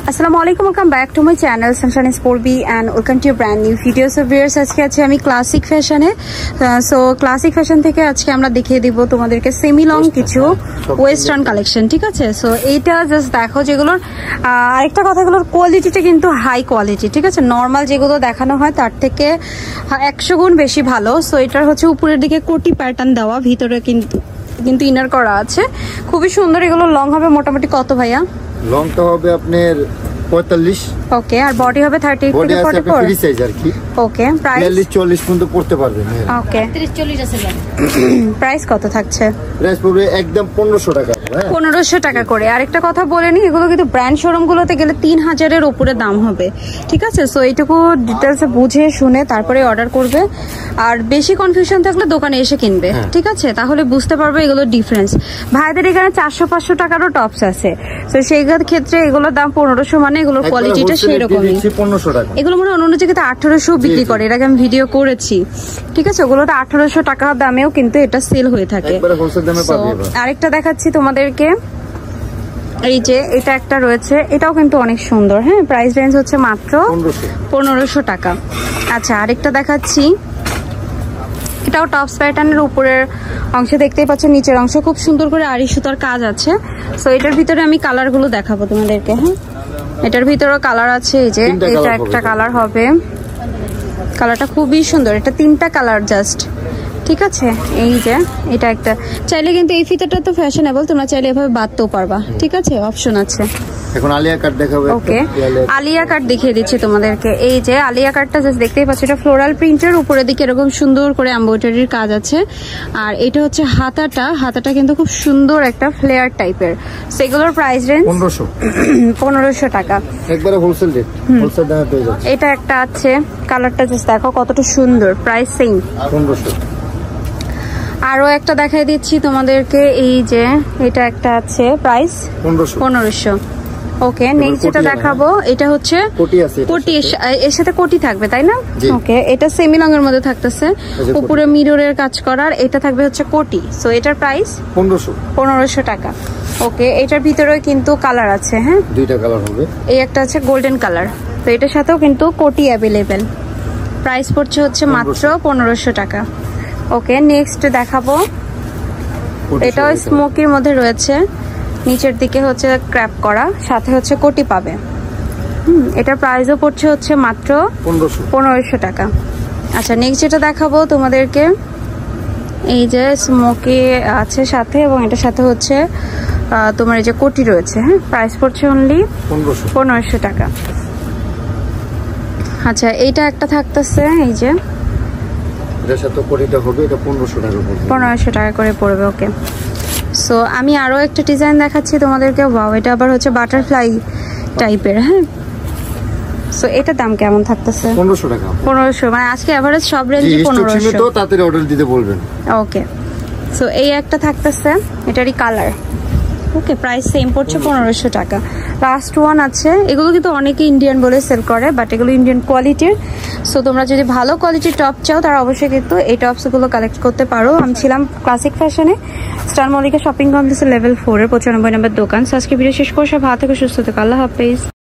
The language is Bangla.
আসসালামু আলাইকুম, welcome back to my channel sunshine sport B and welcome to brand new video. So viewers, আজকে আছে আমি ক্লাসিক ফ্যাশনে। সো ক্লাসিক ফ্যাশন থেকে আজকে আমরা দেখিয়ে দিব তোমাদেরকে সেমি লং কিছু ওয়েস্টার্ন কালেকশন, ঠিক আছে? সো এইটা জাস্ট দেখো, যেগুলোর আরেকটা কথা, এগুলোর কোয়ালিটিটা কিন্তু হাই কোয়ালিটি, ঠিক আছে? নর্মাল যেগুলো দেখানো হয় তার থেকে 100 গুণ বেশি ভালো। সো এটার হচ্ছে উপরের দিকে কোটি প্যাটার্ন দেওয়া, ভিতরে কিন্তু ইনার করা আছে, খুবই সুন্দর। এগুলো লং হবে মোটামুটি কত ভাইয়া? লংটা হবে আপনার 45। ওকে, আর বডি হবে 38 থেকে 44 ফ্রি সাইজ আর কি। ওকে, প্রাইস 40 পর্যন্ত পড়তে পারবেন। ওকে, 30-40 আছে। প্রাইস কত থাকছে? প্রাইস পড়বে একদম 1500 টাকা। 1500 টাকা করে। আরেকটা কথা বলে নি, এগুলো কিন্তু ব্র্যান্ড শোরুম গুলোতে গেলে 3000 এর উপরে দাম হবে, ঠিক আছে? সো এইটুকু ডিটেলস বুঝে শুনে তারপরে অর্ডার করবে। আর বেশি কনফিউশন থাকলে দোকানে এসে কিনবে, ঠিক আছে? তাহলে বুঝতে পারবে এগুলোর ডিফারেন্স। ভাইদের এখানে 400-500 টাকারও টপস আছে। তো সেই ক্ষেত্রে এগুলোর দাম 1500, মানে এগুলোর কোয়ালিটিটা সেরকমই। 1500 টাকা। এগুলো মনে অন্য জায়গাতে 1800 বিক্রি করে, এর আগে আমি ভিডিও করেছি, ঠিক আছে? ওগুলোতে 1800 টাকার দামেও কিন্তু এটা সেল হয়ে থাকে। আরেকটা দেখাচ্ছি তোমাদেরকে, এই যে এটা একটা রয়েছে, এটাও কিন্তু অনেক সুন্দর। হ্যাঁ, প্রাইস রেঞ্জ হচ্ছে মাত্র 1500 টাকা। আচ্ছা, আরেকটা দেখাচ্ছি, এটাও টপস প্যাটার্নের উপরের অংশে দেখতেই পাচ্ছ, নিচের অংশ খুব সুন্দর করে আড়ি সুতার কাজ আছে। সো এটার ভিতরে আমি কালার গুলো দেখাবো তোমাদেরকে। হ্যাঁ, এটার ভিতরেও কালার আছে, এই যে এটা একটা কালার হবে, কালারটা খুবই সুন্দর। এটা 3টা কালার জাস্ট, ঠিক আছে? এই যে এটা একটা, চাইলে কিন্তু এই ফিতাটা তো ফ্যাশনেবল, তোমরা চাইলে এভাবে বাঁধতেও পারবা, ঠিক আছে? অপশন আছে। এখন আলিয়া কাট দেখাবো। ওকে, আলিয়া কাট দেখিয়ে দিচ্ছি তোমাদেরকে। এই যে আলিয়া কাটটা জাস্ট দেখতেই পাচ্ছ, এটা ফ্লোরাল প্রিন্টের, উপরের দিকে এরকম সুন্দর করে এমব্রয়ডারির কাজ আছে। আর এটা হচ্ছে হাতাটা কিন্তু খুব সুন্দর একটা ফ্লেয়ার টাইপের। সেগুলোর প্রাইস রেঞ্জ 1500 টাকা। একবারে হোলসেল রেট, হোলসেল দামে পেয়ে যাচ্ছে। এটা একটা আছে, কালারটা জাস্ট দেখো কতটা সুন্দর, প্রাইস সেম 1500। আরো একটা দেখাই দিচ্ছি তোমাদেরকে, এই যে এটা একটা আছে, প্রাইস 1500। ওকে, নেক্সট যেটা দেখাবো, এটা হচ্ছে কোটি, এর সাথে কোটি থাকবে, তাই না? ওকে, এটা সেমি লং এর মধ্যে থাকতেছে, উপরে মিররের কাজ করার, এটা থাকবে হচ্ছে কোটি। সো এটার প্রাইস 1500 টাকা। ওকে, এটার ভিতরে কিন্তু কালার আছে। হ্যাঁ, 2টা কালার হবে। এই একটা আছে গোল্ডেন কালার, তো এটার সাথেও কিন্তু কোটি অ্যাভেলেবেল। প্রাইস পড়ছে হচ্ছে মাত্র 1500 টাকা। ওকে, নেক্সট দেখাবো, এটাও স্মোকির মধ্যে রয়েছে, নিচের দিকে হচ্ছে ক্র্যাপ করা, সাথে হচ্ছে কোটি পাবে। এটার প্রাইসও পড়ছে হচ্ছে মাত্র 1500 টাকা। আচ্ছা, নেক্সট যেটা দেখাবো তোমাদেরকে, এই যে স্মোকি আছে সাথে, এবং এটার সাথে হচ্ছে তোমার এই যে কোটি রয়েছে। হ্যাঁ, প্রাইস পড়ছে অনলি 1500 টাকা। আচ্ছা, এইটা একটা থাকতেছে, এই যে এটার সাথে কোটিটা হবে, এটা 1500 টাকা পড়বে, 1500 টাকা করে পড়বে। ওকে, সো আমি আরো একটা ডিজাইন দেখাচ্ছি তোমাদেরকে। ওয়াও, এটা আবার হচ্ছে বাটারফ্লাই টাইপের। হ্যাঁ, সো এটার দাম কেমন থাকতেছে? 1500 টাকা। 1500, মানে আজকে এভারেজ সব রেঞ্জে 1500। তো তাড়াতাড়ি অর্ডার দিতে বলবেন। ওকে, সো এই একটা থাকতেছে, এটারই কালার। ওকে, প্রাইস সেম পড়ছে 1500 টাকা। লাস্ট ওয়ান আছে, এগুলো কিন্তু অনেকে ইন্ডিয়ান বলে সেল করে, বাট এগুলো ইন্ডিয়ান কোয়ালিটির। সো তোমরা যদি ভালো কোয়ালিটির টপ চাও, তারা অবশ্যই কিন্তু এই টপসগুলো কালেক্ট করতে পারো। আমি ছিলাম ক্লাসিক ফ্যাশনে, স্টার মল্লিকা শপিং কমপ্লেক্সের লেভেল 4 এর 95 নম্বর দোকান। সো আজকে ভিডিও শেষ করে সব ভালো থেকে সুস্থ থেকো, আল্লাহ হাফেজ।